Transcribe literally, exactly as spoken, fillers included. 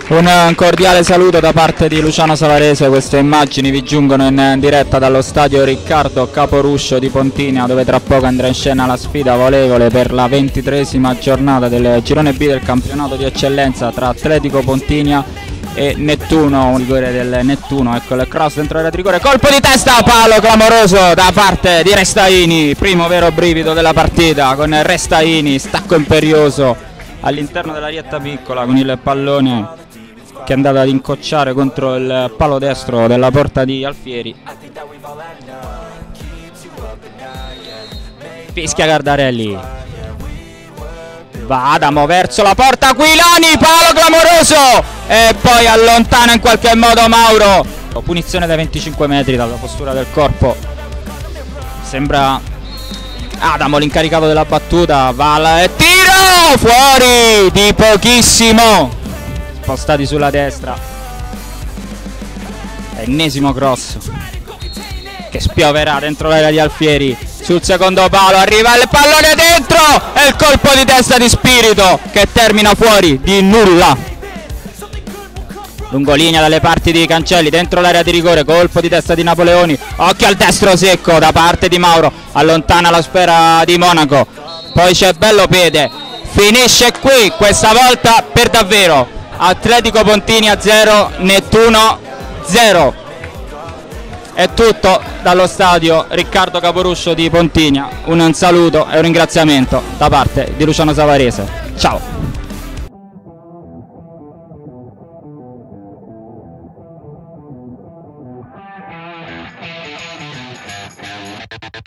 Un cordiale saluto da parte di Luciano Savarese. Queste immagini vi giungono in diretta dallo stadio Riccardo Caporuscio di Pontinia, dove tra poco andrà in scena la sfida volevole per la ventitreesima giornata del girone B del campionato di eccellenza tra Atletico Pontinia e Nettuno, un rigore del Nettuno. Ecco il cross dentro l'area di rigore, colpo di testa, palo clamoroso da parte di Restaini, primo vero brivido della partita con Restaini, stacco imperioso all'interno della rietta piccola con il pallone che è andato ad incocciare contro il palo destro della porta di Alfieri. Fischia Gardarelli, va Adamo verso la porta, Aquilani, palo clamoroso e poi allontana in qualche modo Mauro. Punizione da venticinque metri dalla postura del corpo, sembra Adamo l'incaricato della battuta, va al tiro, fuori di pochissimo, spostati sulla destra, ennesimo cross che spioverà dentro l'area di Alfieri, sul secondo palo arriva il pallone dentro e il colpo di testa di Spirito che termina fuori di nulla. Lungolinea dalle parti di Cancelli, dentro l'area di rigore, colpo di testa di Napoleoni, occhio al destro secco da parte di Mauro, allontana la sfera di Monaco, poi c'è Bellopede, finisce qui questa volta per davvero. Atletico Pontinia zero, Nettuno zero. È tutto dallo stadio Riccardo Caporuscio di Pontinia. Un saluto e un ringraziamento da parte di Luciano Savarese. Ciao.